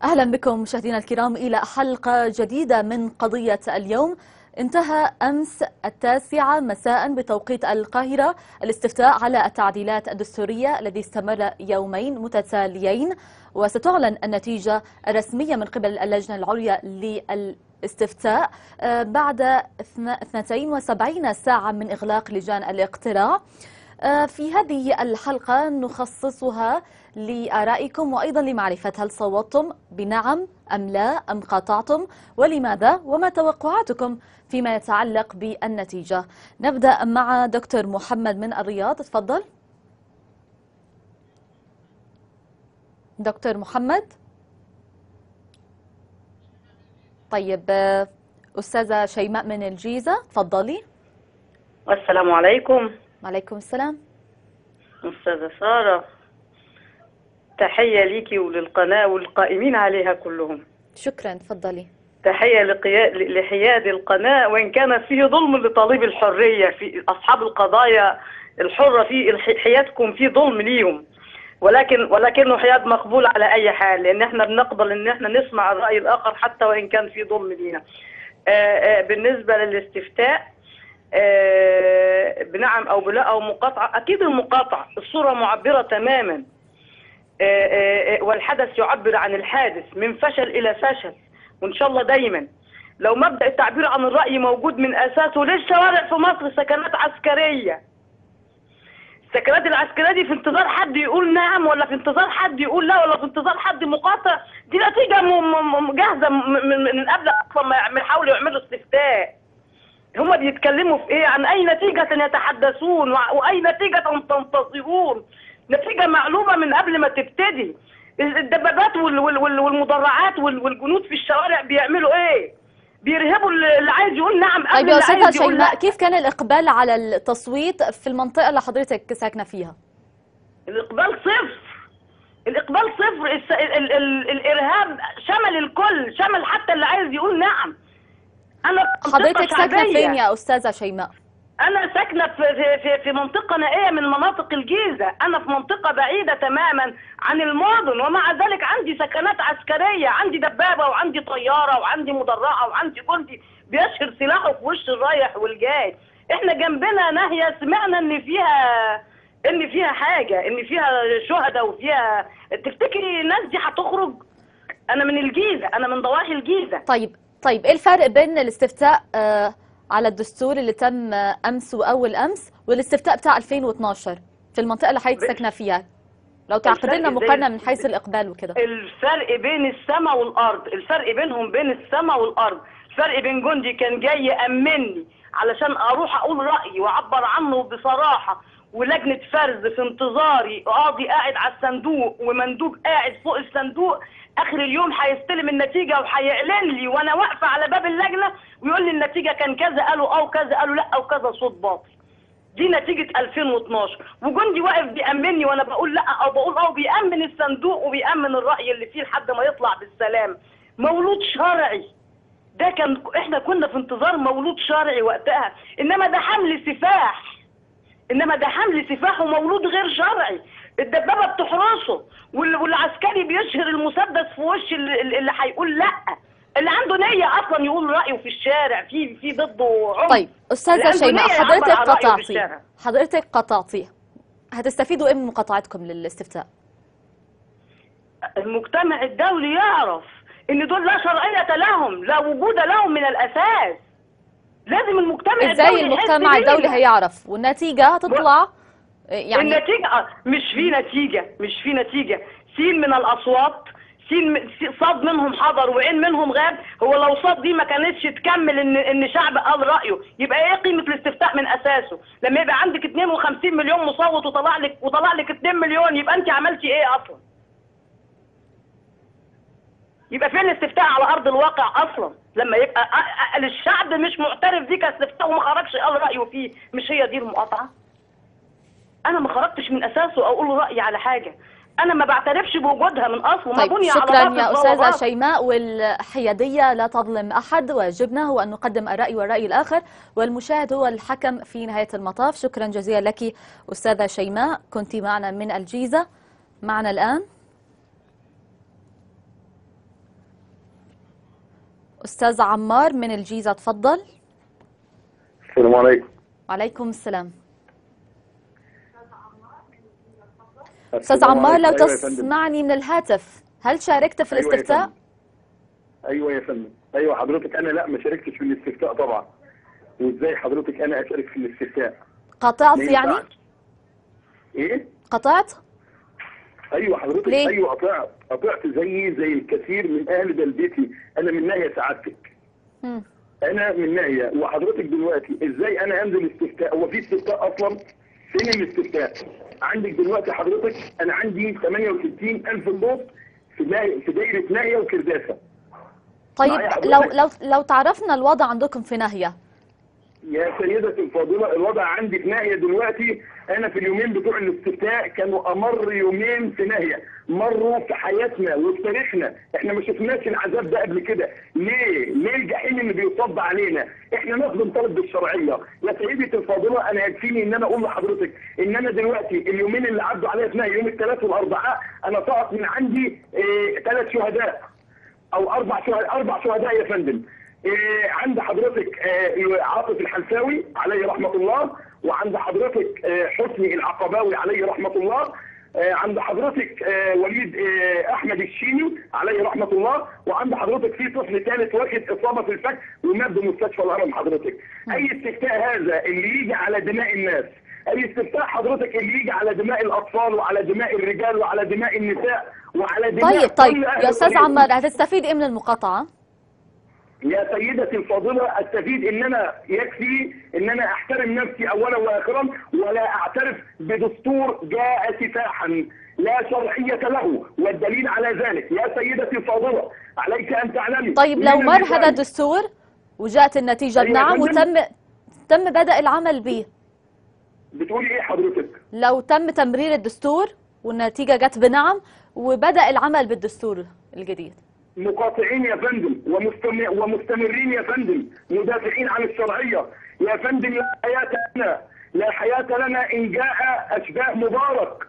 أهلا بكم مشاهدينا الكرام إلى حلقة جديدة من قضية اليوم. انتهى أمس 9 مساء بتوقيت القاهرة الاستفتاء على التعديلات الدستورية الذي استمر يومين متتاليين، وستعلن النتيجة الرسمية من قبل اللجنة العليا للاستفتاء بعد 72 ساعة من إغلاق لجان الاقتراع. في هذه الحلقة نخصصها لآرائكم وأيضا لمعرفة هل صوتتم بنعم أم لا أم قاطعتم، ولماذا، وما توقعاتكم فيما يتعلق بالنتيجة. نبدأ مع دكتور محمد من الرياض، تفضل دكتور محمد. طيب أستاذة شيماء من الجيزة، تفضلي. السلام عليكم. وعليكم السلام. أستاذة سارة، تحية ليكي وللقناة والقائمين عليها كلهم. شكرا، تفضلي. تحية لحياد القناة، وإن كان فيه ظلم لطالب الحرية في أصحاب القضايا الحرة، في حيادكم فيه ظلم ليهم، ولكنه حياد مقبول على أي حال، لأن احنا بنقبل إن احنا نسمع الرأي الآخر حتى وإن كان فيه ظلم لينا. بالنسبة للاستفتاء، بنعم أو بلا أو مقاطعة، أكيد المقاطعة، الصورة معبرة تماما، والحدث يعبر عن الحادث من فشل إلى فشل، وإن شاء الله دايما لو مبدأ التعبير عن الرأي موجود من أساسه. ليش شوارع في مصر سكنات عسكرية؟ السكنات العسكرية دي في انتظار حد يقول نعم، ولا في انتظار حد يقول لا، ولا في انتظار حد مقاطع؟ دي نتيجة جاهزة من قبل أصلا ما يحاولوا يعملوا استفتاء. هم بيتكلموا في ايه؟ عن اي نتيجة يتحدثون واي نتيجة تنتظرون؟ نتيجة معلومة من قبل ما تبتدي. الدبابات والمدرعات والجنود في الشوارع بيعملوا ايه؟ بيرهبوا اللي عايز يقول نعم قبل طيب يا اللي عايز أستاذة يقول لا. شيماء، كيف كان الإقبال على التصويت في المنطقة اللي حضرتك ساكنة فيها؟ الإقبال صفر. الإقبال صفر. الإرهاب شمل الكل، شمل حتى اللي عايز يقول نعم. حضرتك ساكنة فين يا أستاذة شيماء؟ أنا ساكنة في منطقة نائية من مناطق الجيزة، أنا في منطقة بعيدة تماما عن المدن، ومع ذلك عندي سكنات عسكرية، عندي دبابة وعندي طيارة وعندي مدرعة وعندي جندي بيشهر سلاحه في وش الرايح والجاي. إحنا جنبنا ناهية سمعنا إن فيها حاجة، إن فيها شهداء وفيها، تفتكري الناس دي هتخرج؟ أنا من الجيزة، أنا من ضواحي الجيزة. طيب ايه الفرق بين الاستفتاء على الدستور اللي تم امس واول امس والاستفتاء بتاع 2012 في المنطقه اللي حضرتك ساكنه فيها؟ لو تعقد لنا مقارنه من حيث الاقبال وكده. الفرق بين السماء والارض، الفرق بينهم بين السماء والارض. الفرق بين جندي كان جاي يأمنني علشان اروح اقول رايي واعبر عنه بصراحه، ولجنه فرز في انتظاري، قاضي قاعد على الصندوق ومندوب قاعد فوق الصندوق، اخر اليوم هيستلم النتيجه وهيعلن لي وانا واقفه على باب اللجنه ويقول لي النتيجه كان كذا، قالوا او كذا، قالوا لا او كذا، صوت باطل. دي نتيجه 2012، وجندي واقف بيأمنني وانا بقول لا او بقول او، بيأمن الصندوق وبيأمن الرأي اللي فيه لحد ما يطلع بالسلام. مولود شرعي ده، احنا كنا في انتظار مولود شرعي وقتها، انما ده حمل سفاح ومولود غير شرعي. الدبابه بتحرسه والعسكري بيشهر المسدس في وش اللي هيقول لا، اللي عنده نيه اصلا يقول رايه في الشارع، في ضده عنف. طيب استاذه شيماء، حضرتك قطعتي، هتستفيدوا ايه من مقاطعتكم للاستفتاء؟ المجتمع الدولي يعرف ان دول لا شرعيه لهم، لا وجود لهم من الاساس. لازم المجتمع الدولي. ازاي المجتمع الدولي هيعرف والنتيجه هتطلع؟ يعني النتيجه مش في نتيجه. سين من الاصوات، صاد منهم حضر وعين منهم غاب. هو لو صاد دي ما كانتش تكمل ان شعب قال رايه، يبقى ايه قيمه الاستفتاء من اساسه؟ لما يبقى عندك 52 مليون مصوت وطلع لك 2 مليون، يبقى انت عملتي ايه اصلا؟ يبقى فين الاستفتاء على ارض الواقع اصلا؟ لما يبقى الشعب مش معترف بيه كاستفتاء وما خرجش قال رايه فيه، مش هي دي المقاطعه؟ انا ما خرجتش من اساسه اقول رايي على حاجه، انا ما بعترفش بوجودها من اصله. طيب ما بني شكرا على يا استاذه شيماء، والحياديه لا تظلم احد، واجبنا هو ان نقدم الراي والراي الاخر، والمشاهد هو الحكم في نهايه المطاف. شكرا جزيلا لك استاذه شيماء، كنت معنا من الجيزه. معنا الان أستاذ عمار من الجيزة، تفضل. السلام عليكم. وعليكم السلام. أستاذ عمار، لو تسمعني من الهاتف، هل شاركت في الاستفتاء؟ أيوة يا فندم. أيوة حضرتك، أنا لا ما شاركتش في الاستفتاء طبعا. وإزاي حضرتك أنا أشارك في الاستفتاء؟ قطعت يعني؟ إيه؟ قطعت؟ أيوة حضرتك. ليه؟ أيوة قطعت زي الكثير من أهل بلدتي. أنا من ناحية سعادتك. أنا من ناحية، وحضرتك دلوقتي إزاي أنا أنزل استفتاء؟ هو في استفتاء أصلا؟ فين الاستفتاء؟ عندك دلوقتي حضرتك أنا عندي 68,000 صوت في دايرة ناهية وكرداسة. طيب لو تعرفنا الوضع عندكم في ناهية. يا سيدتي الفاضلة، الوضع عندي في ناهية دلوقتي، أنا في اليومين بتوع الاستفتاء كانوا أمر يومين في ناهية، مروا في حياتنا وفي تاريخنا، احنا ما شفناش العذاب ده قبل كده. ليه الجحيم اللي بيصب علينا؟ احنا ناس بنطالب بالشرعية. يا سيدتي الفاضلة، أنا يكفيني إن أنا أقول لحضرتك إن أنا دلوقتي اليومين اللي عدوا عليا في ناهية، يوم الثلاث والأربعاء، أنا سقط من عندي 3 شهداء أو 4 شهداء يا فندم. عند حضرتك عاطف الحلفاوي عليه رحمة الله، وعند حضرتك حسني العقباوي عليه رحمة الله، عند حضرتك وليد احمد الشيني عليه رحمة الله، وعند حضرتك في طفل ثالث واخد اصابة في الفك ومات بمستشفى الهرم. حضرتك اي استفتاء هذا اللي يجي على دماء الناس، اي استفتاء حضرتك اللي يجي على دماء الاطفال وعلى دماء الرجال وعلى دماء النساء وعلى دماء طيب يا استاذ عمار، هتستفيد ايه من المقاطعة؟ يا سيدتي الفاضلة، استفيد ان انا يكفي ان انا احترم نفسي اولا واخرا، ولا اعترف بدستور جاء سفاحا لا شرعية له، والدليل على ذلك يا سيدتي الفاضلة عليك ان تعلمي. طيب لو مر هذا الدستور وجاءت النتيجة بنعم تم بدء العمل به، بتقولي ايه حضرتك؟ لو تم تمرير الدستور والنتيجة جت بنعم وبدأ العمل بالدستور الجديد، مقاطعين يا فندم ومستمرين يا فندم، مدافعين عن الشرعية يا فندم. لا حياة لنا إن جاء أشباه مبارك.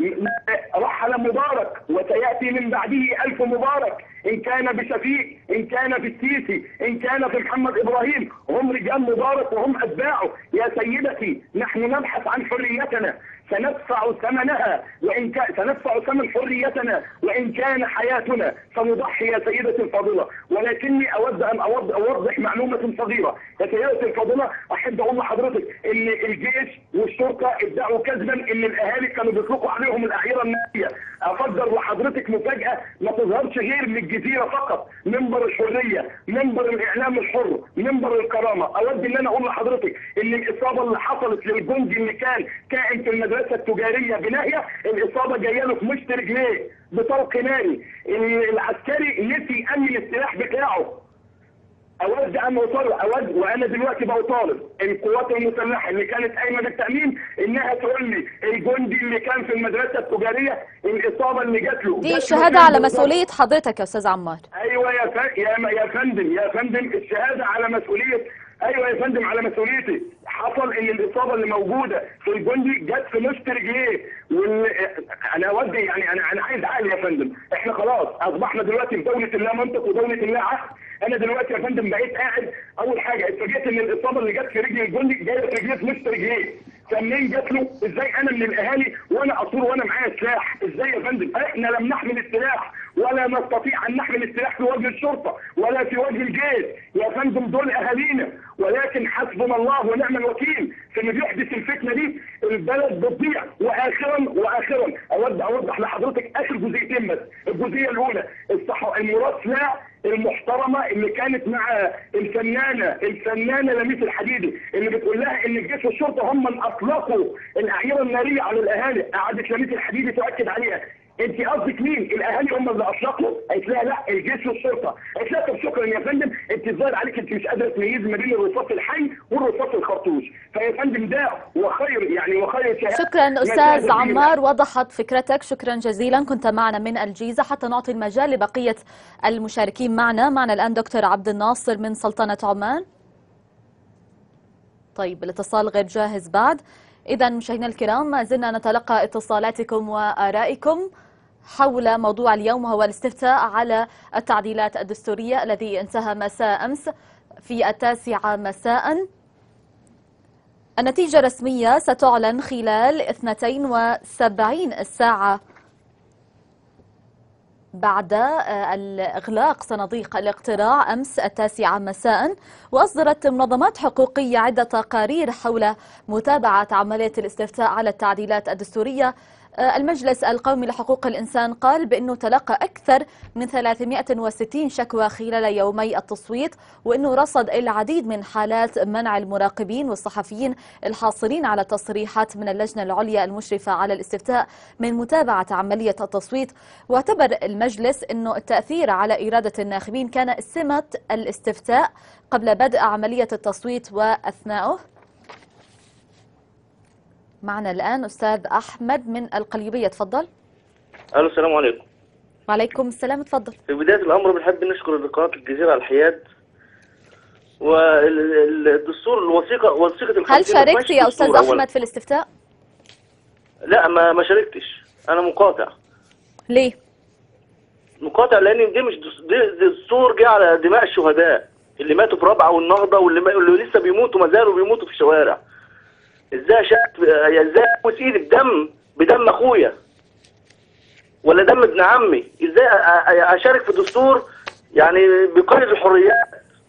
رحل مبارك وسيأتي من بعده 1000 مبارك، إن كان بشفيق، إن كان في السيسي، إن كان في محمد إبراهيم، هم رجال مبارك وهم أتباعه. يا سيدتي نحن نبحث عن حريتنا، سندفع ثمنها، وإن كان سندفع ثمن حريتنا وإن كان حياتنا سنضحي يا سيدتي الفاضلة. ولكني أود أن أوضح معلومة صغيرة يا سيدتي الفاضلة. أحب أقول لحضرتك إن الجيش والشرطة ادعوا كذبا إن الأهالي كانوا بيطلقوا عليهم الأعيرة النارية. أفجر لحضرتك مفاجأة ما تظهرش غير من الجزيرة فقط، منبر الحرية، منبر الإعلام الحر، منبر الكرامة. أود إن أنا أقول لحضرتك إن الإصابة اللي حصلت للجندي اللي كان كائن في المدرسة التجارية بناهية، الإصابة جاية له في مشط رجليه بطلق ناري. العسكري نسي أمن السلاح بتاعه. أود أن أود وأنا دلوقتي بطالب القوات المسلحة اللي كانت قايمة بالتأمين إنها تقول لي الجندي اللي كان في المدرسة التجارية الإصابة اللي جات له دي شهادة على مسؤولية حضرتك يا أستاذ عمار. أيوة يا فندم الشهادة على مسؤولية. ايوه يا فندم على مسؤوليتي. حصل ان الاصابه اللي موجوده في الجندي جت في مشط رجليه. انا اودي يعني انا عايز عقل يا فندم. احنا خلاص اصبحنا دلوقتي في دوله اللا منطق ودوله اللا عقل. انا دلوقتي يا فندم بقيت قاعد، اول حاجه اتفاجئت ان الاصابه اللي جت في رجل الجندي جايه في رجليه في مشط رجليه. فمنين جات له؟ ازاي انا من الاهالي وانا اصور وانا معايا سلاح؟ ازاي يا فندم؟ احنا لم نحمل السلاح ولا نستطيع ان نحمل السلاح في وجه الشرطه ولا في وجه الجيش يا فندم، دول اهالينا. ولكن حسبنا الله ونعم الوكيل في اللي بيحدث الفتنه دي. البلد بتضيع. واخرا اود اوضح لحضرتك اخر جزئيتين بس. الجزئيه الاولى المراسله المحترمه اللي كانت مع الفنانه لميس الحديدي اللي بتقول لها ان الجيش والشرطه هم من اطلقوا الاعيره الناريه على الاهالي. قعدت لميس الحديدي تؤكد عليها. انت قصدك مين؟ الاهالي هم اللي اطلقوا؟ قالت لها لا، الجيش والشرطه. قالت لها طب شكرا يا فندم، انت الظاهر عليك انت مش قادره تميز ما بين الرصاص الحي والرصاص الخرطوش. فيا فندم ده وخير شهاده. شكرا استاذ عمار، وضحت فكرتك. شكرا جزيلا. كنت معنا من الجيزه. حتى نعطي المجال لبقيه المشاركين معنا الان دكتور عبد الناصر من سلطنه عمان. طيب الاتصال غير جاهز بعد. اذا مشاهدينا الكرام، ما زلنا نتلقى اتصالاتكم وارائكم حول موضوع اليوم، وهو الاستفتاء على التعديلات الدستورية الذي انتهى مساء أمس في 9 مساء. النتيجة الرسمية ستعلن خلال 72 ساعة بعد الإغلاق صناديق الاقتراع أمس 9 مساء. وأصدرت منظمات حقوقية عدة تقارير حول متابعة عملية الاستفتاء على التعديلات الدستورية. المجلس القومي لحقوق الإنسان قال بأنه تلقى أكثر من 360 شكوى خلال يومي التصويت، وأنه رصد العديد من حالات منع المراقبين والصحفيين الحاصلين على تصريحات من اللجنة العليا المشرفة على الاستفتاء من متابعة عملية التصويت. واعتبر المجلس أنه التأثير على إرادة الناخبين كان سمة الاستفتاء قبل بدء عملية التصويت وأثناءه. معنا الآن أستاذ أحمد من القليوبية، تفضل. الو، السلام عليكم. وعليكم السلام، تفضل. في بداية الأمر بنحب نشكر قناة الجزيرة على الحياد والدستور وثيقة هل شاركت يا أستاذ أحمد في الاستفتاء؟ لا، ما شاركتش، أنا مقاطع. ليه؟ مقاطع لأن دي مش دستور جه على دماء الشهداء اللي ماتوا في رابعة والنهضة واللي لسه بيموتوا، ما زالوا بيموتوا في الشوارع. ازاي ابوس ايدي بدم اخويا ولا دم ابن عمي؟ ازاي اشارك في دستور يعني بيقيد الحريات؟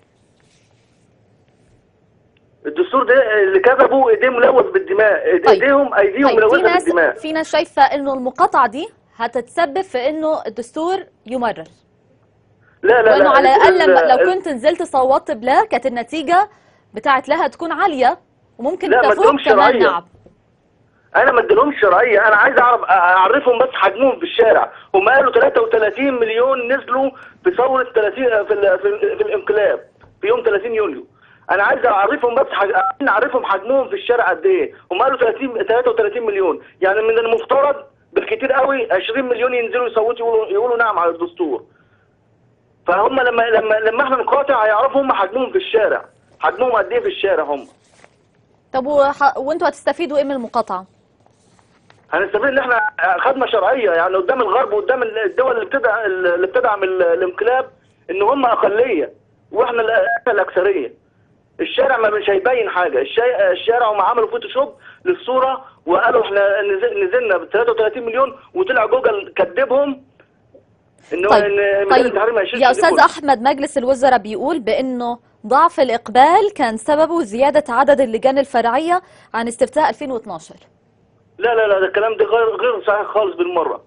الدستور ده اللي كتبوا ايديه ملوث بالدماء، ايديهم ملوثه بالدماء. في ناس شايفه انه المقاطعه دي هتتسبب في انه الدستور يمرر. لا وانه على الاقل لو كنت نزلت صوتت بلا كانت النتيجه بتاعت لها تكون عاليه وممكن تفوق كمان. نعم، انا ما اديلهمش شرعيه، انا عايز اعرفهم بس حجمهم في الشارع. هم قالوا 33 مليون نزلوا في ثوره 30 في الانقلاب في يوم 30 يوليو. انا عايز اعرفهم بس اعرفهم حجمهم في الشارع قد ايه. هم قالوا 33 مليون، يعني من المفترض بالكتير قوي 20 مليون ينزلوا يصوتوا يقولوا نعم على الدستور. فهم لما احنا نقاطع هيعرفوا هم حجمهم في الشارع، حجمهم قد ايه في الشارع هم. طب وانتوا هتستفيدوا ايه من المقاطعه؟ هنستفيد ان احنا خدمه شرعيه، يعني قدام الغرب وقدام الدول اللي بتدعم الانقلاب ان هم اقليه واحنا الاكثريه. الشارع ما مش هيبين حاجه، الشارع هم عملوا فوتوشوب للصوره وقالوا احنا نزلنا ب 33 مليون، وطلع جوجل كذبهم انه طيب يا استاذ احمد، مجلس الوزراء بيقول بانه ضعف الإقبال كان سببه زيادة عدد اللجان الفرعية عن استفتاء 2012. لا لا لا، ده الكلام ده غير صحيح خالص بالمرة.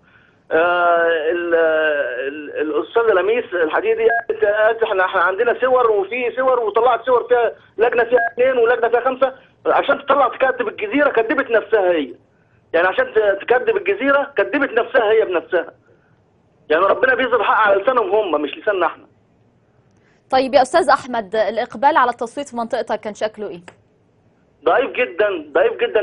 الأستاذ لميس الحديدي قالت احنا عندنا صور، وفي صور وطلعت صور فيها لجنة فيها 2 ولجنة فيها 5 عشان تطلع تكذب الجزيرة. كذبت نفسها هي، يعني عشان تكذب الجزيرة كذبت نفسها هي بنفسها. يعني ربنا بيظهر الحق على لسانهم هم مش لساننا احنا. طيب يا أستاذ أحمد، الإقبال على التصويت في منطقتك كان شكله إيه؟ ضعيف جدا، ضعيف جدا،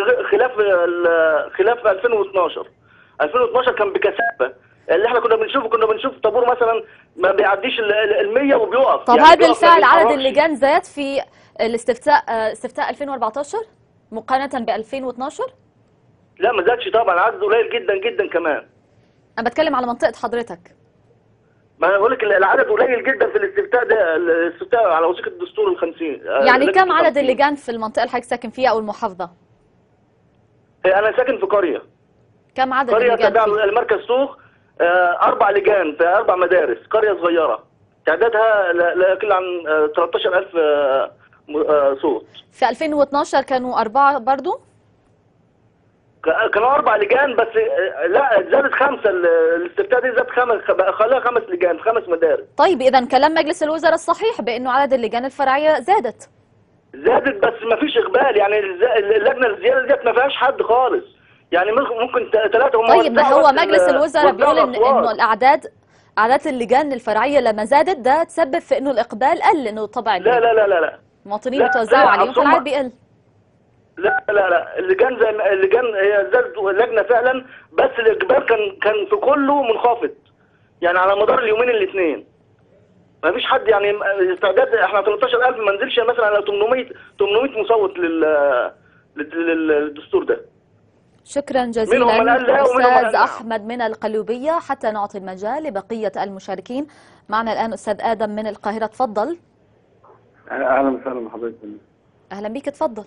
خلاف 2012. 2012 كان بكثافة، اللي احنا كنا بنشوف طابور مثلا ما بيعديش ال100 وبيقف. طب هل بالفعل عدد اللجان زاد في استفتاء 2014 مقارنة ب 2012؟ لا ما زادش طبعا، عدد قليل جدا جدا كمان. أنا بتكلم على منطقة حضرتك. ما انا بقول لك العدد قليل جدا في الاستفتاء ده، الاستفتاء على وثيقه الدستور ال50. يعني كم عدد اللجان في المنطقه اللي حضرتك ساكن فيها او المحافظه؟ انا ساكن في قريه. كم عدد اللجان؟ قريه تبع فيه؟ المركز سوق، 4 لجان في 4 مدارس، قريه صغيره تعدادها لا يقل عن 13000 صوت. في 2012 كانوا 4 برضو؟ كانوا 4 لجان بس. لا زادت 5، الاستفتاء دي زاد 5، خلاها 5 لجان في 5 مدارس. طيب اذا كلام مجلس الوزراء الصحيح بانه عدد اللجان الفرعيه زادت بس ما فيش اقبال. يعني اللجنه الزياده ديت ما فيهاش حد خالص، يعني ممكن 3. طيب ما هو مجلس الوزراء بيقول انه اعداد اللجان الفرعيه لما زادت ده تسبب في انه الاقبال قل، انه طبعا لا لا لا لا لا المواطنين بتوزعوا عليهم فالعدد بيقل. لا لا لا، اللجان هي زادت اللجنه فعلا، بس الاقبال كان في كله منخفض، يعني على مدار اليومين الاثنين ما فيش حد. يعني استعداد احنا 13000 ما نزلش مثلا على 800 مصوت للدستور ده. شكرا منهم جزيلا من قال لا ومنهم من قال أستاذ نعم. أحمد من القليوبية. حتى نعطي المجال لبقية المشاركين، معنا الآن أستاذ آدم من القاهرة، تفضل. اهلا وسهلا بحضرتك. أهلا بك، تفضل.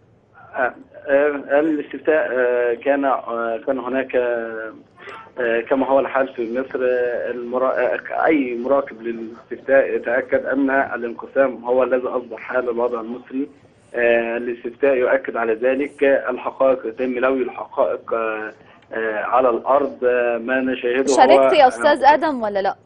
الاستفتاء كان هناك كما هو الحال في مصر. اي مراقب للاستفتاء يتاكد ان الانقسام هو الذي اصبح حال الوضع المصري. الاستفتاء يؤكد على ذلك. الحقائق يتم لوي الحقائق على الارض. ما نشاهده شاركت هو يا أستاذ آدم ولا لا؟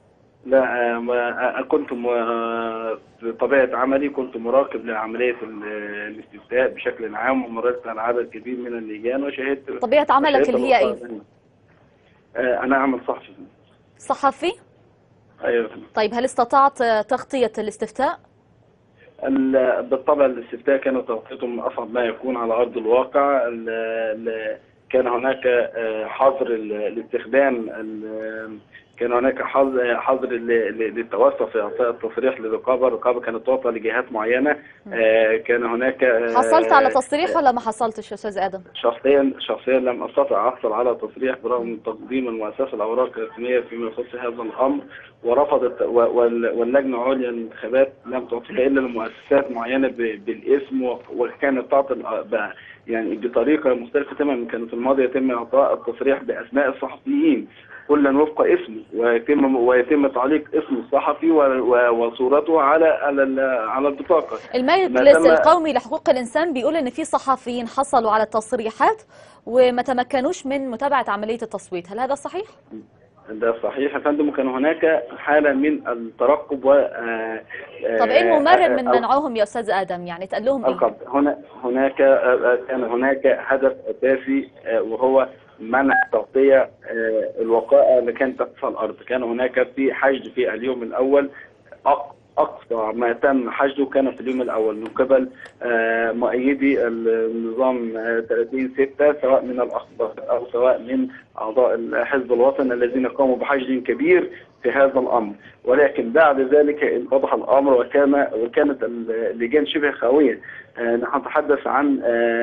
لا، كنت بطبيعة عملي كنت مراقب لعملية الاستفتاء بشكل عام، ومررت على عدد كبير من اللجان وشهدت. طبيعة عملك اللي هي إيه؟ أنا أعمل صحفي. صحفي؟ أيوة. طيب هل استطعت تغطية الاستفتاء؟ بالطبع الاستفتاء كان تغطيته من أصعب ما يكون على أرض الواقع. كان هناك حظر الاستخدام. كان هناك حظر للتوسع في اعطاء التصريح للرقابه. الرقابه كانت تعطى لجهات معينه. كان هناك حصلت على تصريح ولا ما حصلتش يا استاذ ادم؟ شخصيا لم استطع احصل على تصريح برغم من تقديم المؤسسه الاوراق الرسميه فيما يخص هذا الامر، ورفضت واللجنه العليا للانتخابات لم تعطيك الا لمؤسسات معينه بالاسم، وكانت تعطي يعني بطريقه مختلفه تماما. كان في الماضي يتم اعطاء التصريح باسماء الصحفيين كلا وفق اسمه، ويتم تعليق اسم الصحفي وصورته على البطاقه. المجلس القومي لحقوق الانسان بيقول ان في صحفيين حصلوا على التصريحات وما تمكنوش من متابعه عمليه التصويت، هل هذا صحيح؟ ده صحيح يا فندم. كان هناك حاله من الترقب طب ايه الممرر من منعهم يا استاذ ادم؟ يعني تقول لهم ايه؟ كان هناك هدف اساسي وهو منع تغطية الوقائع اللي كانت تحت الأرض. كان هناك في حشد في اليوم الأول. أقصى ما تم حشده كان في اليوم الأول من قبل مؤيدي النظام 30/6، سواء من الأخبار أو سواء من أعضاء الحزب الوطني الذين قاموا بحشد كبير في هذا الأمر. ولكن بعد ذلك انفضح الأمر وكانت اللجان شبه خاوية. نحن نتحدث عن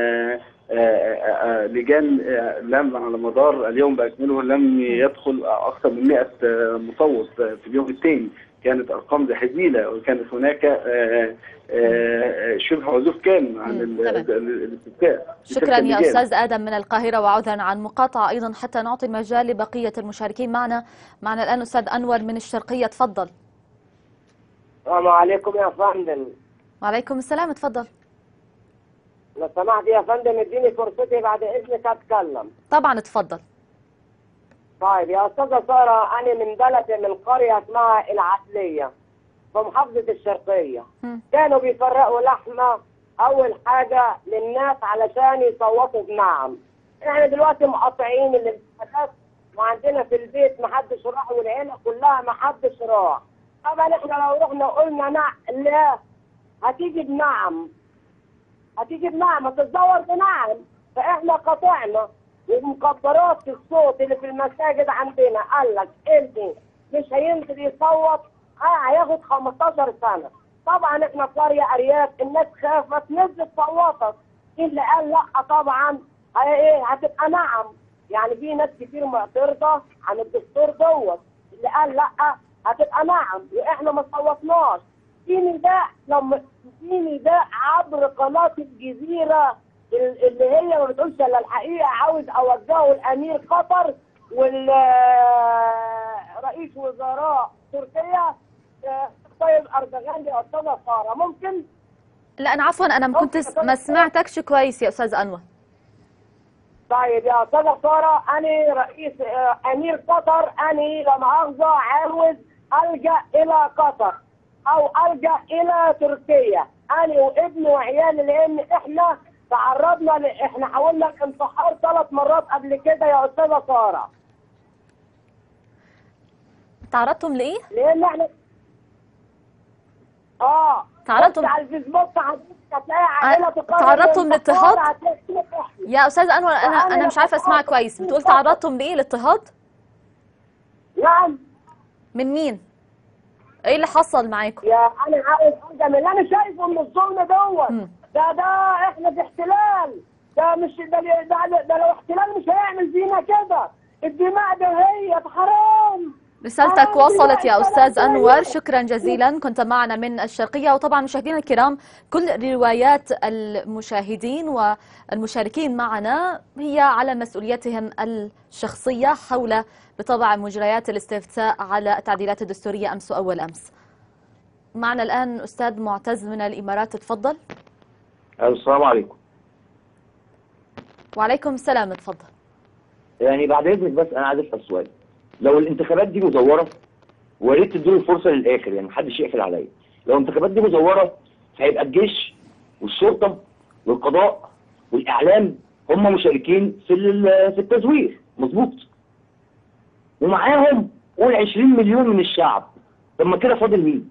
لجان لم على مدار اليوم بأكمله لم يدخل أكثر من 100 مصوت في اليوم الثاني. كانت أرقام هزيلة، وكانت هناك شبه عزوف كامل عن الاستفتاء. شكرا يا أستاذ آدم من القاهرة، وعذرا عن مقاطعة أيضا حتى نعطي المجال لبقية المشاركين. معنا الآن أستاذ أنور من الشرقية، تفضل. السلام عليكم يا فندم. وعليكم السلام، تفضل. لو سمحت يا فندم اديني فرصتي بعد اذنك اتكلم. طبعا اتفضل. طيب يا استاذه ساره، انا من بلد من قريه اسمها العسليه في محافظه الشرقيه. كانوا بيفرقوا لحمه اول حاجه للناس علشان يصوتوا بنعم. احنا دلوقتي مقاطعين الانتخابات وعندنا في البيت محدش راح والعيله كلها محدش راح. طبعا احنا لو رحنا قلنا نعم لا هتيجي بنعم، هتتزور بنعم. فاحنا قطعنا ومكبرات الصوت اللي في المساجد عندنا. قال لك اللي مش هينزل يصوت هياخد 15 سنه. طبعا احنا في قريه ارياف الناس خافت نزلت صوتت. اللي قال لا طبعا هتبقى نعم. يعني في ناس كتير معترضه عن الدستور دوت. اللي قال لا هتبقى نعم واحنا ما صوتناش. في نداء عبر قناه الجزيره اللي هي ما بتقولش الا الحقيقه. عاوز اوجهه لامير قطر والرئيس وزراء تركيا طيب اردوغان يا استاذه ساره. ممكن؟ لا انا عفوا انا ما كنت ما سمعتكش كويس يا استاذ انور. طيب يا استاذه ساره، انا رئيس امير قطر انا لا مؤاخذه عاوز الجا الى قطر او الجا الى تركيا انا وابني وعيالي، لان احنا تعرضنا احنا حاولنا الانتحار 3 مرات قبل كده يا استاذه ساره. تعرضتم لايه؟ لان احنا تعرضتم على الفيسبوك هتلاقي عائله تعرضتم لاضطهاد؟ يا استاذ انور انا مش عارفه اسمعك كويس. بتقول تعرضتم لايه؟ الاضطهاد؟ نعم. من مين؟ ايه اللي حصل معاكم؟ يا انا عاوز حاجه من اللي انا شايفه من الظلم دوت. ده احنا في ده مش ده لو احتلال مش هيعمل فينا كده. الدماء ده هي حرام. رسالتك وصلت يا أستاذ أنور، شكرا جزيلا. كنت معنا من الشرقية. وطبعا مشاهدينا الكرام، كل روايات المشاهدين والمشاركين معنا هي على مسؤوليتهم الشخصية حول بطبع مجريات الاستفتاء على التعديلات الدستورية أمس وأول أمس. معنا الآن أستاذ معتز من الإمارات، تفضل. السلام عليكم. وعليكم السلام، تفضل. يعني بعد اذنك بس انا عايز اسال سؤال. لو الانتخابات دي مزوره، ويا ريت تدوني فرصه للاخر، يعني محدش يقفل عليا. لو الانتخابات دي مزوره فهيبقى الجيش والشرطه والقضاء والاعلام هم مشاركين في التزوير، مظبوط؟ ومعاهم قول 20 مليون من الشعب. طب ما كده فاضل مين؟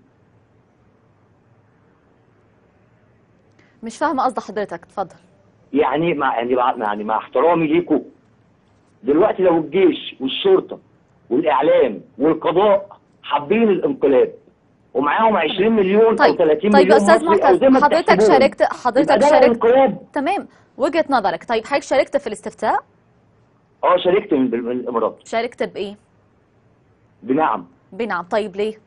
مش فاهمه قصد حضرتك، تفضل. يعني مع احترامي ليكم، دلوقتي لو الجيش والشرطه والاعلام والقضاء حابين الانقلاب ومعاهم 20 مليون او 30 طيب مليون يا استاذ معتز، حضرتك شاركت تمام وجهة نظرك. طيب حضرتك شاركت في الاستفتاء؟ شاركت من الامارات. شاركت بايه؟ بنعم. طيب ليه؟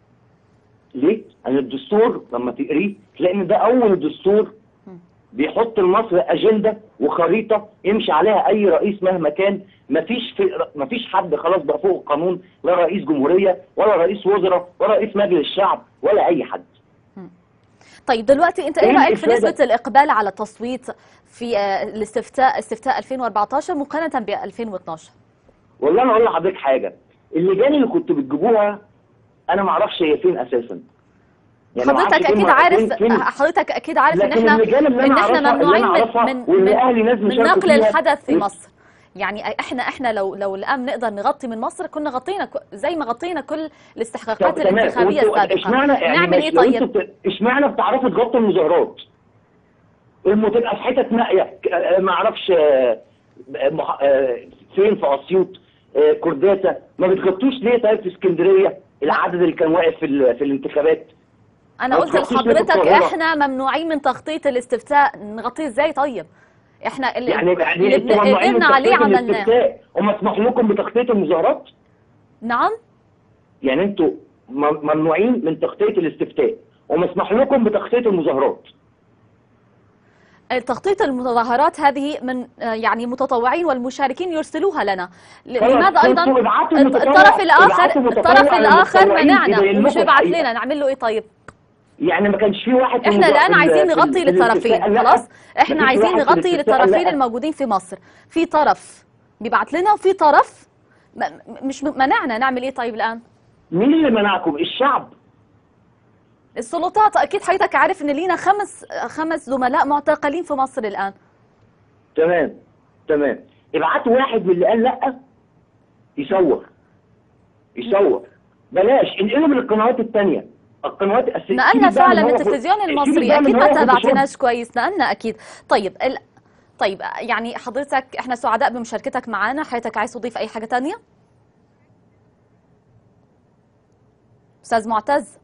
أن الدستور لما تقريه تلاقي ان ده اول دستور بيحط لمصر اجنده وخريطه يمشي عليها اي رئيس مهما كان. مفيش حد خلاص بقى فوق القانون، لا رئيس جمهوريه ولا رئيس وزراء ولا رئيس مجلس الشعب ولا اي حد. طيب دلوقتي انت ايه رايك في نسبه الاقبال على التصويت في استفتاء 2014 مقارنه ب 2012؟ والله انا اقول لحضرتك حاجه، اللجان اللي كنتوا بتجيبوها انا ما اعرفش هي فين اساسا. يعني حضرتك اكيد عارف ان احنا ممنوعين من نقل الحدث في مصر. يعني احنا لو الان نقدر نغطي من مصر كنا غطينا زي ما غطينا كل الاستحقاقات الانتخابيه السابقه. نعمل ايه طيب؟ اشمعنى بتعرفوا تغطوا المظاهرات؟ تبقى في حتت نائيه ما اعرفش فين، في اسيوط، كرداسه، ما بتغطوش ليه طيب في اسكندريه العدد اللي كان واقف في الانتخابات؟ انا قلت لحضرتك احنا ممنوعين من تغطيه الاستفتاء، نغطيه ازاي طيب؟ احنا اللي قدرنا عليه عملناه. ومسموح لكم بتغطيه المظاهرات؟ نعم. يعني انتوا ممنوعين من تغطيه الاستفتاء ومسموح لكم بتغطيه المظاهرات. تغطيه المظاهرات هذه من يعني متطوعين والمشاركين يرسلوها لنا. لماذا ايضا الطرف الاخر منعنا ومش بيبعت لنا؟ نعمل له ايه طيب؟ يعني ما كانش في واحد. احنا الان عايزين نغطي للطرفين، خلاص احنا عايزين نغطي للطرفين الموجودين في مصر. في طرف بيبعت لنا وفي طرف مش منعنا. نعمل ايه طيب الان؟ مين اللي منعكم؟ الشعب، السلطات. اكيد حضرتك عارف ان لينا خمس زملاء معتقلين في مصر الان. تمام. ابعتوا واحد من اللي قال لا يصور بلاش انقلوا من القنوات الثانيه. القنوات الاساسيه نقلنا فعلا التلفزيون المصري، اكيد ما تابعتناش كويس. نقلنا اكيد. طيب يعني حضرتك احنا سعداء بمشاركتك معنا. حضرتك عايز تضيف اي حاجه ثانيه؟ استاذ معتز،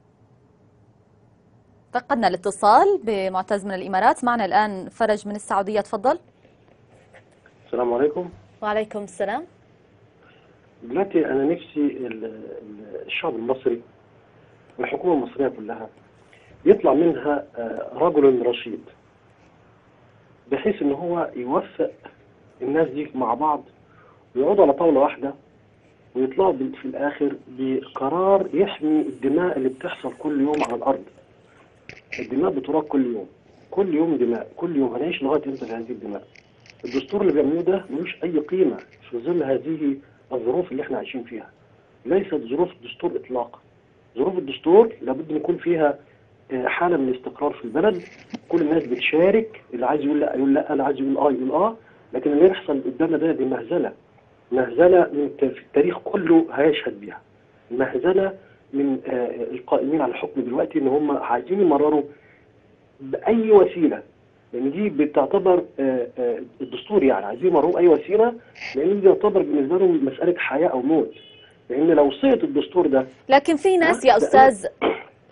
فقدنا الاتصال بمعتز من الامارات. معنا الان فرج من السعوديه، تفضل. السلام عليكم. وعليكم السلام. دلوقتي انا نفسي الشعب المصري والحكومه المصريه كلها يطلع منها رجل رشيد، بحيث ان هو يوفق الناس دي مع بعض ويقعدوا على طاوله واحده ويطلعوا في الاخر بقرار يحمي الدماء اللي بتحصل كل يوم على الارض. الدماء بتراق كل يوم دماء، كل يوم. هنعيش لغايه امتى بهذه الدماء؟ الدستور اللي بيعملوه ده ملوش اي قيمه في ظل هذه الظروف اللي احنا عايشين فيها. ليست ظروف الدستور اطلاقا. ظروف الدستور لابد ان يكون فيها حاله من الاستقرار في البلد، كل الناس بتشارك، اللي عايز يقول لا يقول لا، اللي عايز يقول يقول لكن اللي يحصل قدامنا ده دي مهزله في التاريخ كله هيشهد بيها. مهزله من القائمين على الحكم دلوقتي، ان هم عايزين يمرروا باي وسيله، لان دي بتعتبر الدستور، يعني عايزين يمرروا باي وسيله، لان دي تعتبر بالنسبه لهم مساله حياه او موت. لان لو سقط الدستور ده، لكن في ناس يا استاذ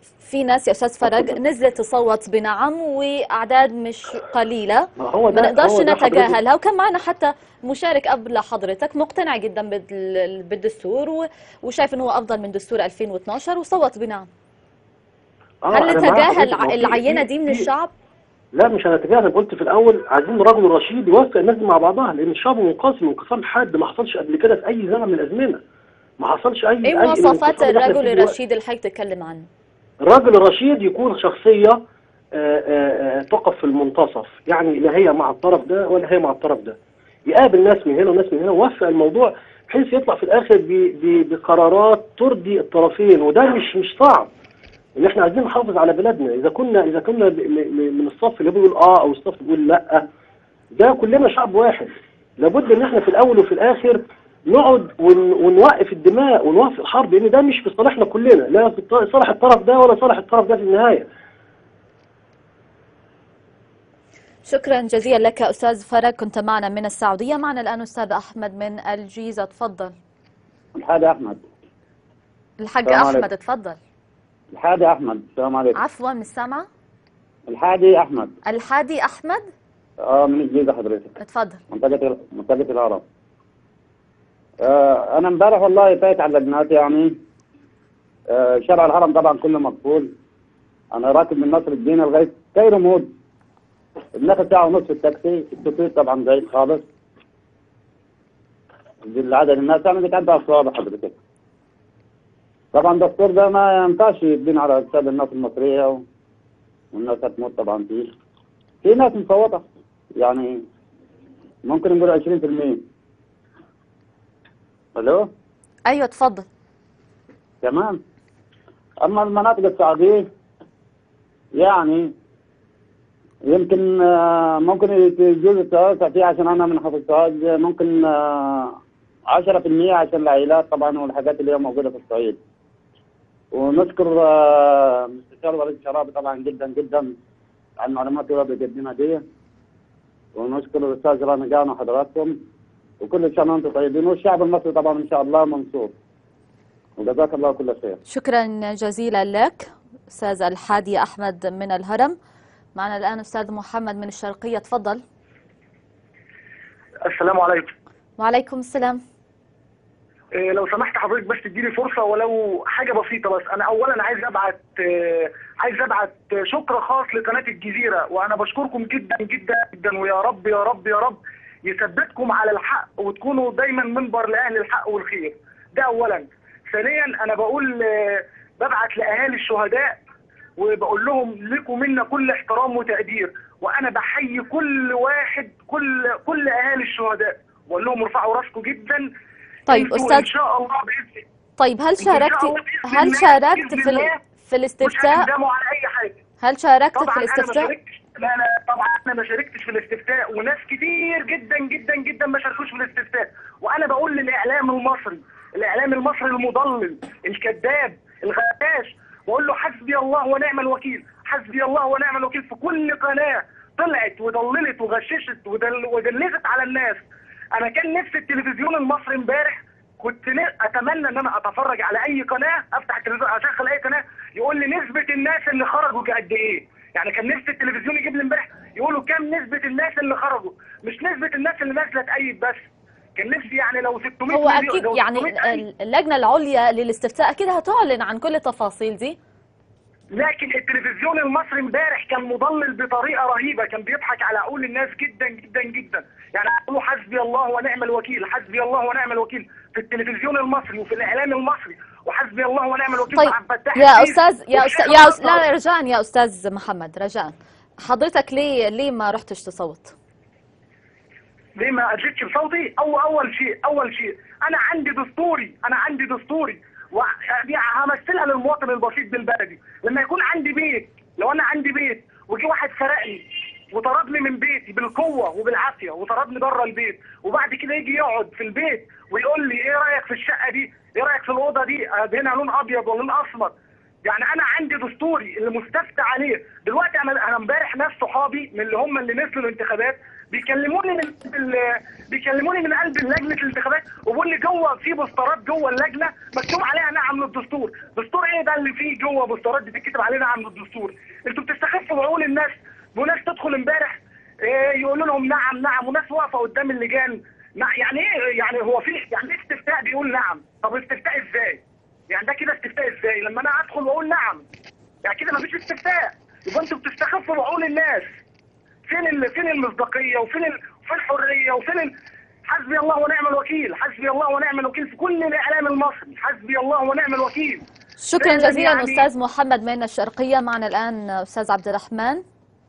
في ناس يا أستاذ فرج نزلت تصوت بنعم وأعداد مش قليلة، ما نقدرش نتجاهلها، وكان معنا حتى مشارك قبل حضرتك مقتنع جدا بالدستور وشايف أنه هو أفضل من دستور 2012 وصوت بنعم. هل نتجاهل العينة دي من الشعب؟ لا مش هنتجاهل. انا قلت في الاول عايزين رجل رشيد يوفق الناس دي مع بعضها، لان الشعب منقسم انقسام حاد ما حصلش قبل كده في اي زمن من الازمنه. ما حصلش اي مواصفات الرجل الرشيد اللي حضرتك تتكلم عنه؟ الرجل الرشيد يكون شخصيه تقف في المنتصف، يعني لا هي مع الطرف ده ولا هي مع الطرف ده، يقابل ناس من هنا وناس من هنا ووفق الموضوع بحيث يطلع في الاخر بقرارات ترضي الطرفين، وده مش صعب. ان احنا عايزين نحافظ على بلادنا. اذا كنا من الصف اللي بيقول او الصف اللي بيقول لا، ده كلنا شعب واحد. لابد ان احنا في الاول وفي الاخر نقعد ونوقف الدماء ونوقف الحرب، لان ده مش في صالحنا كلنا، لا في صالح الطرف ده ولا صالح الطرف ده في النهايه. شكرا جزيلا لك أستاذ فرج، كنت معنا من السعودية. معنا الآن أستاذ أحمد من الجيزة، تفضل. الحاج أحمد. الحاج أحمد تفضل. الحادي أحمد. السلام عليكم. عفوا مش سامعة. الحادي أحمد. الحادي أحمد. من الجيزة حضرتك. اتفضل. منطقة الهرم. أنا امبارح والله فايت على اللجنات يعني. شارع الهرم طبعا كله مقفول. أنا راكب من نصر الدين لغاية كايرو مود. بناخد ساعة ونص في التاكسي، التوقيت طبعا بعيد خالص. العدد الناس يعني بتعدي أصوات حضرتك. طبعا الدستور ده ما ينفعش يبين على حساب الناس المصرية والناس هتموت طبعا فيه. في ناس مصوتة يعني ممكن نقول 20%. الو؟ ايوه اتفضل. تمام. اما المناطق السعودية يعني يمكن ممكن يجوز التوسع فيها عشان انا من حفظ سوهاج، ممكن 10% عشان العائلات طبعا والحاجات اللي هي موجودة في الصعيد. ونشكر مستشار وليد الشرابي طبعا جدا جدا على المعلومات اللي بيقدمها دي، ونشكر الاستاذ رامي جان وحضراتكم وكل سنه وانتم طيبين، والشعب المصري طبعا ان شاء الله منصور، وجزاك الله كل خير. شكرا جزيلا لك استاذ الحادي احمد من الهرم. معنا الان استاذ محمد من الشرقيه، تفضل. السلام عليكم. وعليكم السلام. لو سمحت حضرتك بس تديني فرصه ولو حاجه بسيطه بس. انا اولا عايز ابعت شكر خاص لقناه الجزيره، وانا بشكركم جدا جدا جدا، ويا رب يا رب يا رب يثبتكم على الحق وتكونوا دايما منبر لاهل الحق والخير. ده اولا. ثانيا انا ببعت لاهالي الشهداء وبقول لهم لكم منا كل احترام وتقدير، وانا بحيي كل واحد كل اهالي الشهداء، بقول لهم ارفعوا راسكم جدا. طيب استاذ ان شاء الله باذن. طيب هل شاركت في الاستفتاء؟ مش هتندموا على اي حاجه. هل شاركت في الاستفتاء؟ لا طبعا انا ما شاركتش في الاستفتاء، وناس كتير جدا جدا جدا ما شاركوش في الاستفتاء، وانا بقول للاعلام المصري المضلل الكذاب الغشاش، بقول له حسبي الله ونعم الوكيل، حسبي الله ونعم الوكيل في كل قناه طلعت وضللت وغششت ودلست على الناس. انا كان نفسي التلفزيون المصري امبارح كنت اتمنى ان انا اتفرج على اي قناه، افتح التلفزيون اشغل اي قناه يقول لي نسبه الناس اللي خرجوا قد ايه. يعني كان نفسي التلفزيون يجيب لي امبارح يقولوا كام نسبه الناس اللي خرجوا، مش نسبه الناس اللي نازله تأيد بس. كان نفسي يعني لو 600 هو اكيد يعني اللجنه العليا للاستفتاء اكيد هتعلن عن كل التفاصيل دي، لكن التلفزيون المصري امبارح كان مضلل بطريقه رهيبه، كان بيضحك على عقول الناس جدا جدا جدا. يعني قالوا حسبي الله ونعم الوكيل، حسبي الله ونعم الوكيل في التلفزيون المصري وفي الاعلام المصري، وحسبي الله ونعم الوكيل. طيب يا استاذ لا رجاء يا استاذ محمد، رجاء حضرتك ليه ما رحتش تصوت؟ ليه ما اجيتش بصوتي؟ اول شيء انا عندي دستوري وهمثلها للمواطن البسيط بالبلدي. لما يكون عندي بيت، لو انا عندي بيت وجي واحد سرقني وطردني من بيتي بالقوه وبالعافيه وطردني بره البيت، وبعد كده يجي يقعد في البيت ويقول لي ايه رايك في الشقه دي؟ ايه رايك في الاوضه دي؟ ادهنها لون ابيض ولا لون اسمر؟ يعني انا عندي دستوري اللي مستفتى عليه. دلوقتي انا امبارح ناس صحابي من اللي هم اللي نزلوا الانتخابات بيكلموني من قلب لجنه الانتخابات وبيقول لي جوه في بوسترات جوه اللجنه مكتوب عليها نعم للدستور. دستور ايه ده اللي فيه جوه بوسترات بتتكتب عليه نعم للدستور؟ انتوا بتستخفوا بعقول الناس، وناس تدخل امبارح يقولوا لهم نعم نعم، وناس واقفه قدام اللجان. يعني ايه؟ يعني هو في يعني ايه استفتاء بيقول نعم؟ طب استفتاء ازاي؟ يعني ده كده استفتاء ازاي؟ لما انا ادخل واقول نعم يعني كده مفيش استفتاء. يبقى انتوا بتستخفوا بعقول الناس. فين المصداقيه وفين الحريه وفين حسبي الله ونعم الوكيل، حسبي الله ونعم الوكيل في كل الاعلام المصري، حسبي الله ونعم الوكيل. شكرا جزيلا يعني استاذ محمد من الشرقيه. معنا الان استاذ عبد الرحمن.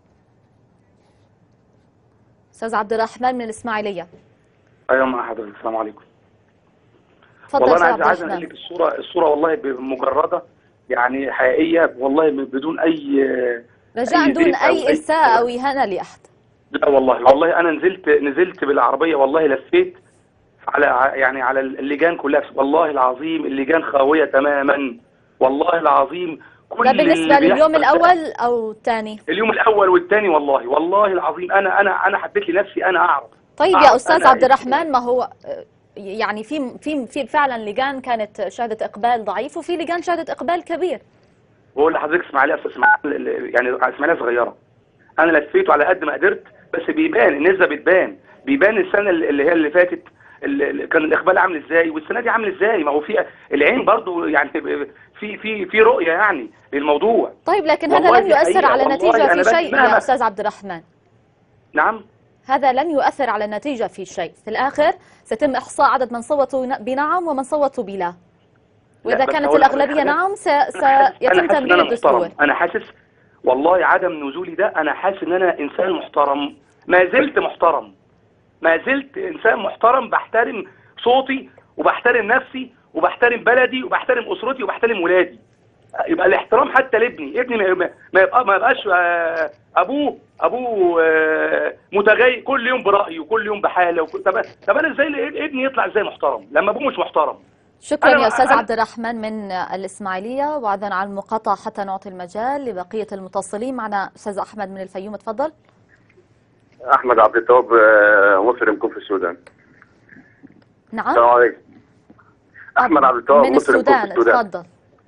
استاذ عبد الرحمن من الاسماعيليه. ايوه مع حضرتك. السلام عليكم. اتفضل. والله انا عايز اقول لك الصوره والله مجرده يعني حقيقيه والله بدون اي رجاء دون اي اساءه او اهانه لاحد. لا والله انا نزلت بالعربيه والله لفيت على اللجان كلها. والله العظيم اللجان خاويه تماما والله العظيم. كل ده بالنسبه لليوم الاول او الثاني؟ اليوم الاول والثاني والله العظيم انا حبيت لنفسي انا اعرف. طيب يا استاذ عبد الرحمن، ما هو يعني في فعلا لجان كانت شهدت اقبال ضعيف وفي لجان شهدت اقبال كبير. بقول لحضرتك اسماعيليه يعني اسماعيليه صغيره. انا لفيته على قد ما قدرت بس بيبان النسبه بيبان السنه اللي فاتت كان الاقبال عامل ازاي والسنه دي عامل ازاي. ما هو في العين برضو يعني في رؤيه يعني للموضوع. طيب لكن هذا لن يؤثر على النتيجه في شيء يا استاذ عبد الرحمن. نعم. هذا لن يؤثر على النتيجه في شيء. في الاخر سيتم احصاء عدد من صوتوا بنعم ومن صوتوا بلا. واذا كانت الاغلبيه نعم سيتم تمرير الدستور. انا حاسس والله عدم نزولي ده انا حاسس ان انا انسان محترم. ما زلت محترم، ما زلت انسان محترم. بحترم صوتي وبحترم نفسي وبحترم بلدي وبحترم اسرتي وبحترم ولادي. يبقى الاحترام حتى لابني ما يبقاش ابوه متغير كل يوم برايه وكل يوم بحاله طب انا ازاي ابني يطلع ازاي محترم لما ابوه مش محترم؟ شكرا يا استاذ عبد الرحمن من الاسماعيليه. وعذرا عن المقاطعه حتى نعطي المجال لبقيه المتصلين. معنا استاذ احمد من الفيوم. تفضل. احمد عبد التواب مصري مقيم في السودان. نعم. السلام عليكم. احمد عبد التواب من السودان. تفضل.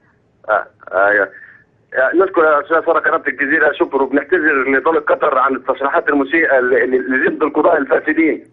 نشكر استاذ ساره قناه الجزيره شكر وبنعتذر لدوله قطر عن التصريحات المسيئه اللي ضد القضاء الفاسدين.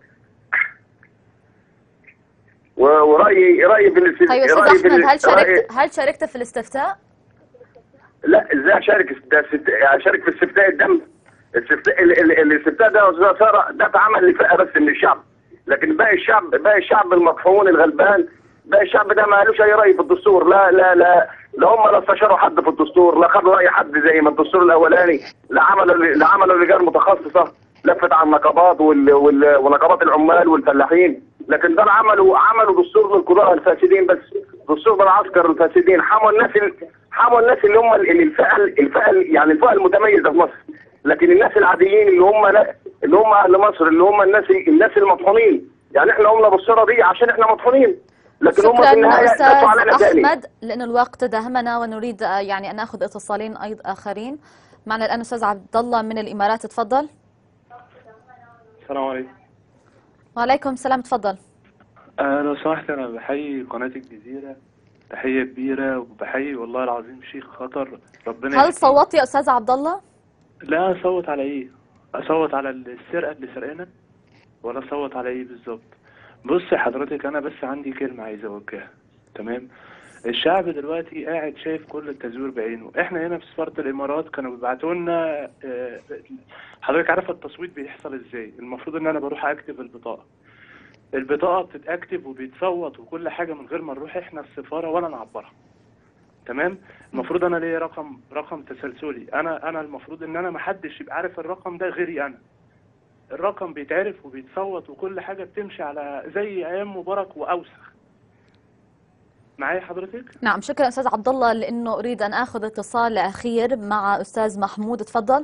ورأيي بالنسبه طيب استاذ احمد، هل شاركت في الاستفتاء؟ لا ازاي اشارك؟ اشارك في استفتاء الدم. الاستفتاء ده يا استاذ ساره ده اتعمل لفئه بس من الشعب، لكن باقي الشعب المطحون الغلبان، باقي الشعب ده ما قالوش اي راي في الدستور. لا هم لا استشاروا حد في الدستور، لا خدوا راي حد زي ما الدستور الاولاني، لا عملوا لجان متخصصه لفت على النقابات ونقابات العمال والفلاحين، لكن ده عملوا دستور للقضاء الفاسدين بس، دستور بالعسكر الفاسدين. حموا الناس اللي هم الفئه يعني الفئه المتميزه في مصر، لكن الناس العاديين اللي هم اهل مصر اللي هم الناس المطحونين، يعني احنا قمنا بالصوره دي عشان احنا مطحونين، لكن هم في النهايه استاذ احمد لان الوقت داهمنا ونريد يعني ان ناخذ اتصالين اخرين. معنا الان استاذ عبد الله من الامارات. تفضل. السلام عليكم. وعليكم السلام. تفضل. لو سمحت انا بحيي قناه الجزيره تحيه كبيره، وبحيي والله العظيم شيخ خطر ربنا. هل صوتت يا استاذ عبد الله؟ لا اصوت على ايه؟ اصوت على السرقه اللي سرقنا ولا اصوت على ايه بالظبط؟ بص حضرتك انا بس عندي كلمه عايز اوجهها. تمام؟ الشعب دلوقتي قاعد شايف كل التزوير بعينه. احنا هنا في سفاره الامارات كانوا بيبعتوا لنا حضرتك عارف التصويت بيحصل ازاي؟ المفروض ان انا بروح اكتب البطاقه بتتكتب وبيتصوت وكل حاجه من غير ما نروح احنا السفاره ولا نعبرها. تمام؟ المفروض انا ليا رقم تسلسلي، انا المفروض ان انا محدش يبقى عارف الرقم ده غيري انا. الرقم بيتعرف وبيتصوت وكل حاجه بتمشي على زي ايام مبارك واوسخ. معايا حضرتك؟ نعم. شكرا استاذ عبد الله. لانه اريد ان اخذ اتصال اخير مع استاذ محمود. تفضل.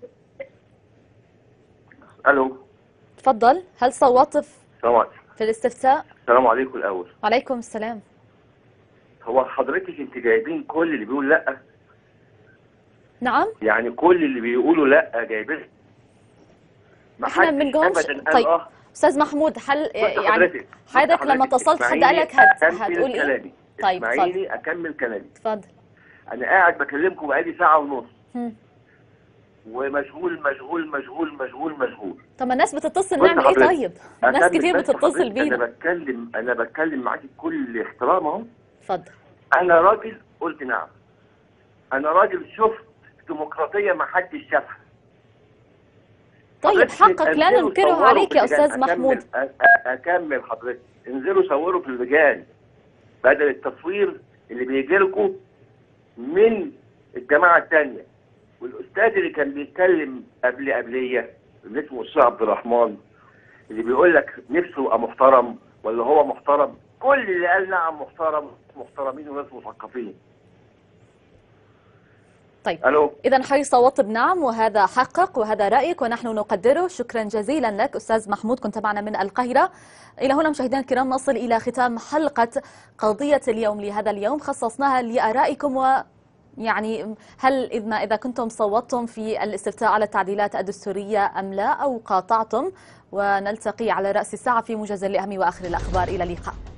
الو. تفضل. هل صوتت في الاستفتاء؟ السلام عليكم الاول. وعليكم السلام. هو حضرتك انت جايبين كل اللي بيقول لا؟ نعم. يعني كل اللي بيقولوا لا جايبين؟ احنا ما بنقولش. طيب استاذ محمود، هل يعني حضرتك لما اتصلت حد قال لك هتقول ايه؟ طيب اسمعيني اكمل كلامي. اتفضل. انا قاعد بكلمكم بقالي ساعه ونص ومشغول مشغول مشغول مشغول مشغول. طب الناس بتتصل نعمل ايه طيب؟ ناس كتير بتتصل بينا. انا بتكلم معاكي بكل احترام اهو. اتفضل. انا راجل قلت نعم. انا راجل شفت ديمقراطيه ما حدش شافها. طيب حقك لا ننكره عليك يا استاذ محمود. اكمل حضرتك. انزلوا صوروا في اللجان بدل التصوير اللي بيجي لكم من الجماعه الثانيه. والاستاذ اللي كان بيتكلم قبليه اللي اسمه الشيخ عبد الرحمن اللي بيقول لك نفسه يبقى محترم ولا هو محترم، كل اللي قال نعم محترمين وناس مثقفين. طيب إذا حي صوت بنعم، وهذا حقك وهذا رأيك ونحن نقدره. شكرا جزيلا لك أستاذ محمود، كنت معنا من القاهرة. إلى هنا مشاهدينا الكرام نصل إلى ختام حلقة قضية اليوم لهذا اليوم، خصصناها لآرائكم يعني هل إذا كنتم صوتتم في الاستفتاء على التعديلات الدستورية أم لا، أو قاطعتم. ونلتقي على رأس الساعة في موجز لأهم وآخر الأخبار. إلى اللقاء.